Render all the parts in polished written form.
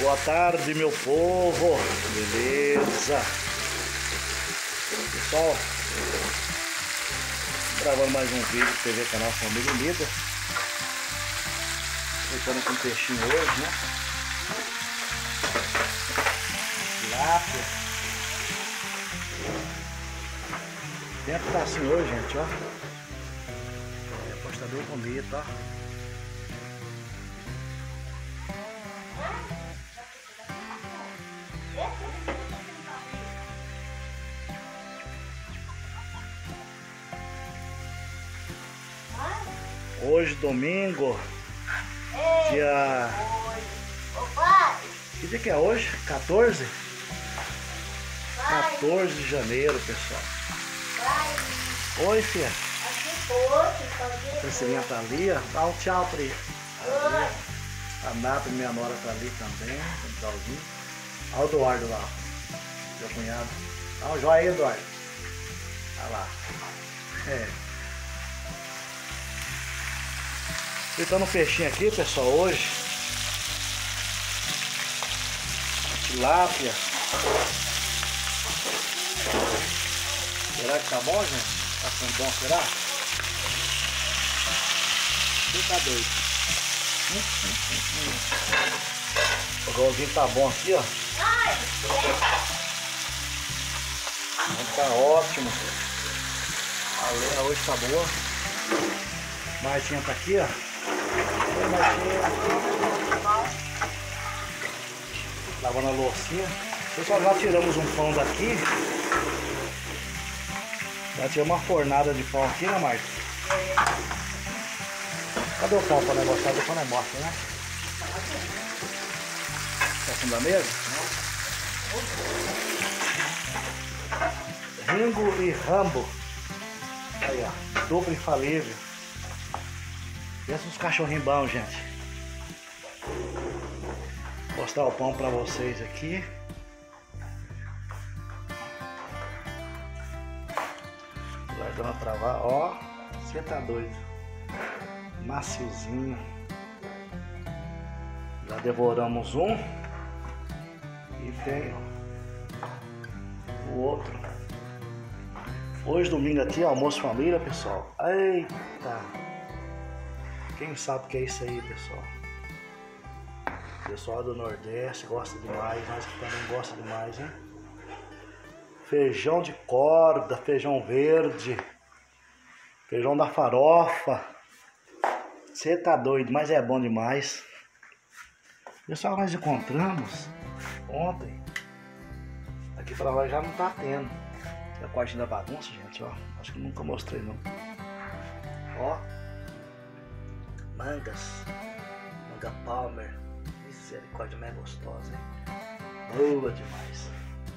Boa tarde, meu povo. Beleza? Pessoal, gravando mais um vídeo do TV Canal Família Unida. Aproveitando com um peixinho hoje, né? Tilápia. O tempo tá assim hoje, gente, ó. Depois tá bem bonito, ó. Hoje, domingo, dia... Que dia que é hoje? 14? 14 de janeiro, pessoal. Oi, filha. A Priscilinha tá ali, ó. Dá um tchau, Pri. A Nata, minha nora, tá ali também. Um tchauzinho. Olha o Eduardo lá, ó. Meu cunhado. Dá um joinha aí, Eduardo. Olha lá. Fritando um peixinho aqui, pessoal, hoje. Tilápia. Será que tá bom, gente? Tá ficando bom, será? Você tá doido. O golzinho tá bom aqui, ó. Tá ótimo. A lenha hoje tá boa. Martinha tá aqui, ó. Oi, Martinha. Lavando a loucinha. Pessoal, já tiramos um pão daqui. Já tiramos uma fornada de pão aqui, né, Marta? Cadê o pão pra negociar? Depois nós mostra, né? Tá acima da mesa? Ringo e Rambo. Aí, ó. Duplo infalível. Pensa nos cachorrinhos bons, gente. Vou mostrar o pão pra vocês aqui. Largando a travar, ó. Você tá doido. Maciozinho. Já devoramos um. E tem o outro. Hoje, domingo aqui, almoço família, pessoal. Eita! Quem sabe o que é isso aí, pessoal? O pessoal do Nordeste gosta demais, nós que também gosta demais, hein? Feijão de corda, feijão verde, feijão da farofa. Você tá doido, mas é bom demais. Pessoal, nós encontramos ontem. Aqui pra lá já não tá tendo. É a quartinha da bagunça, gente, ó. Acho que nunca mostrei, não. Ó. Mangas. Manga Palmer. Misericórdia, mais gostosa, hein? Boa demais.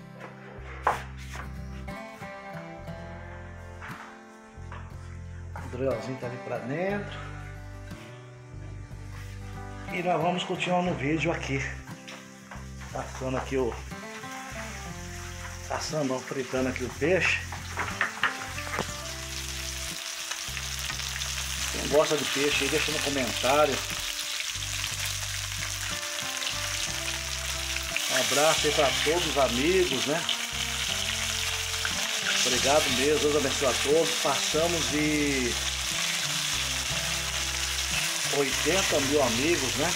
O drelzinho tá ali pra dentro. E nós vamos continuar no vídeo aqui. Passando aqui o... Assando, fritando aqui o peixe. Quem gosta de peixe aí, deixa no comentário. Um abraço aí para todos os amigos, né? Obrigado mesmo, Deus abençoe a todos. Passamos de 80 mil amigos, né?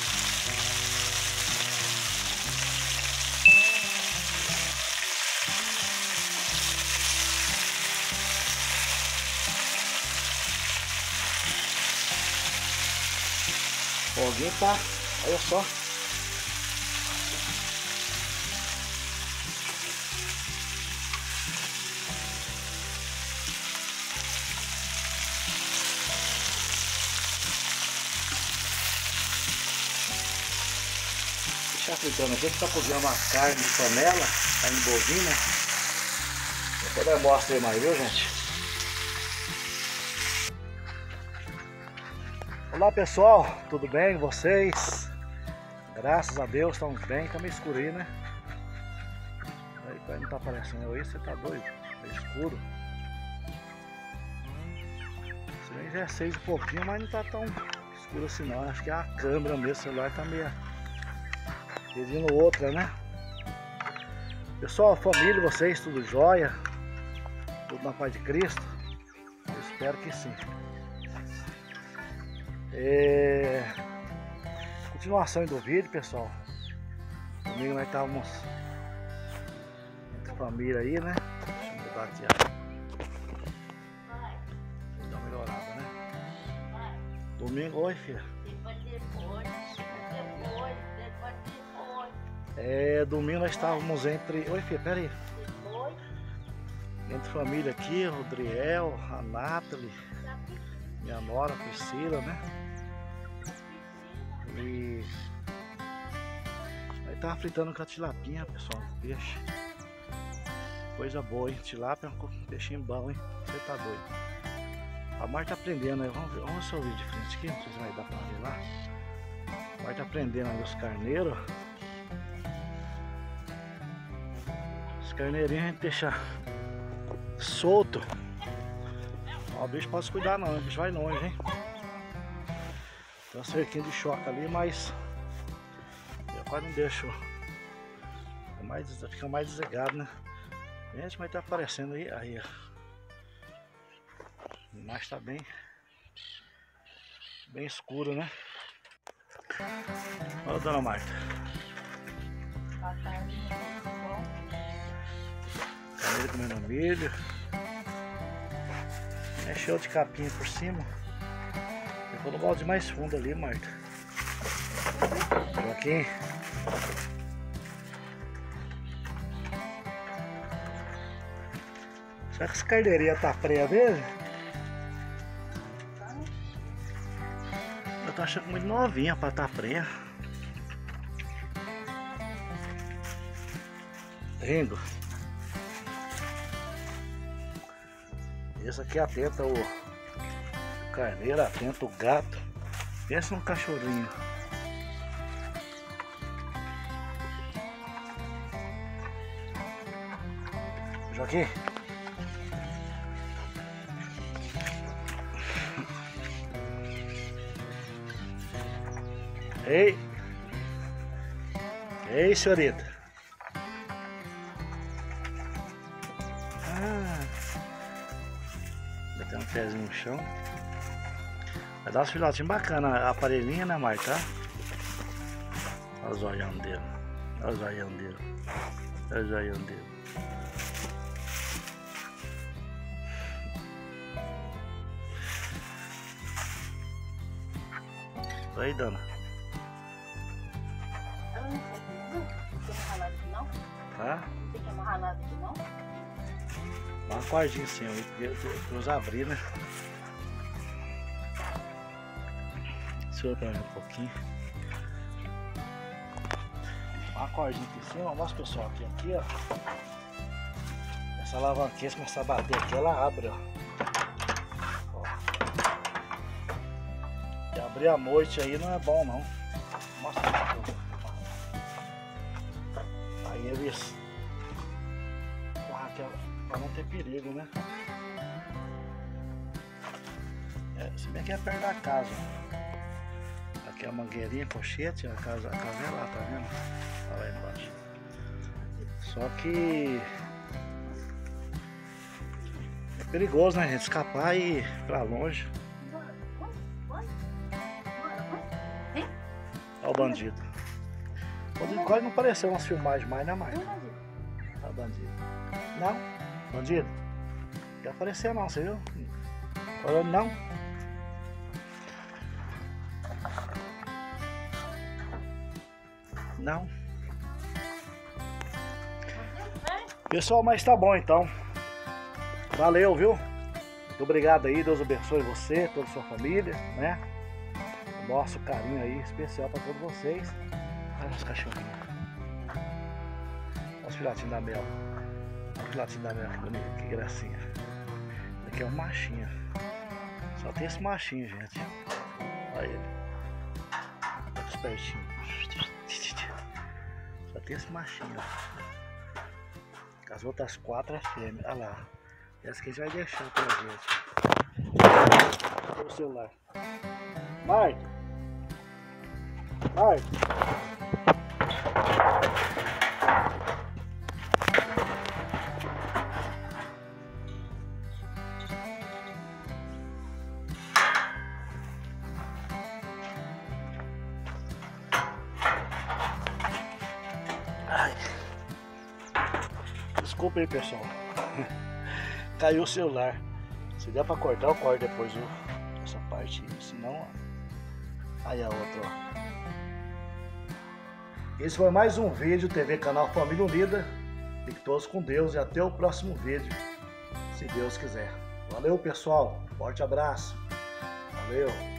Alguém tá, olha só. Deixa fritando aqui, a gente tá cozinhando uma carne de panela, carne bovina. Depois eu mostro aí mais, viu, gente? Olá, pessoal, tudo bem com vocês? Graças a Deus, estamos bem, tá meio escuro aí, né? Aí não tá aparecendo aí, você tá doido? É escuro. Se bem já é 6 e pouquinho, mas não tá tão escuro assim não. Acho que a câmera mesmo, o celular tá meio pedindo outra, né? Pessoal, família, vocês, tudo jóia? Tudo na paz de Cristo? Eu espero que sim. Continuação do vídeo, pessoal. Domingo nós estávamos entre família aí, né? Deixa eu mudar aqui, ó. Dá uma melhorada, né? Domingo, oi, filha. Domingo nós estávamos entre... Oi, filha, pera aí. Entre família aqui, o Rodriel, a Nathalie, minha nora, a Priscila, né? E... aí tava fritando com a tilapinha, pessoal, peixe. Coisa boa, hein? Tilápia é um peixinho bom, hein? Você tá doido. A Marta tá aprendendo aí, vamos ver se eu vi de frente aqui, não sei se vai dar pra ver lá. A Marta tá aprendendo ali os carneiros. Os carneirinhos a gente deixa solto. Ó, o bicho pode se cuidar não, o bicho vai longe, hein? Tem uma cerquinha de choque ali, mas eu quase não deixo. Fica mais desligado, né? Gente, mas tá aparecendo aí. Aí, ó. Mas tá bem escuro, né? Olha a dona Marta. Carneiro comendo milho. Mexeu de capinha por cima. Eu vou no balde mais fundo ali, Marta. Joaquim. Será que essa carneirinha tá presa mesmo? Eu tô achando muito novinha pra tá presa. Ringo. Esse aqui atenta o carneiro, atenta o gato. Pensa num cachorrinho. Joaquim. Ei! Ei, senhorita! Tem um pezinho no chão. Vai dar uns filhotinhos bacanas, a aparelhinha, né, Marta? Olha o zoião dele. Olha o zoião dele. Olha o zoião dele. Aí, dona. Tá? Não tem que amarrar nada aqui, não? Dá uma cordinha assim, para os abrir, né? Segura pra mim um pouquinho. Uma cordinha aqui em cima, mostra pessoal aqui, ó. Essa alavanquinha, se começar a bater aqui, ela abre, ó. E abrir à noite aí não é bom, não. Mostra aqui. Aí eles... para não ter perigo, né? Se bem que é perto da casa. Aqui é a mangueirinha, pochete, a casa é lá, tá vendo? Olha lá embaixo. Só que é perigoso, né, gente? Escapar e ir pra longe. Olha o bandido. O bandido quase não apareceu nas filmagens mais, né, Marta? Olha o bandido. Não? Bandido? Não quer aparecer não, você viu? Falando não? Não. Pessoal, mas tá bom então. Valeu, viu? Muito obrigado aí, Deus abençoe você, toda a sua família, né? O nosso carinho aí especial pra todos vocês. Olha os cachorrinhos. Olha os filhotinhos da Mel. Olha o filhotinho da Mel, que bonito, que gracinha. Esse aqui é um machinho. Só tem esse machinho, gente. Olha ele. Olha os pertinhos. Só tem esse machinho. As outras 4 é fêmea. Olha lá. Essa que a gente vai deixar pra gente. Cadê o celular? Marta! Marta! Desculpa aí, pessoal. Caiu o celular. Se der pra cortar, eu corto depois essa parte aí. Senão, aí a outra, ó. Esse foi mais um vídeo TV Canal Família Unida. Fiquem todos com Deus e até o próximo vídeo, se Deus quiser. Valeu, pessoal. Forte abraço. Valeu.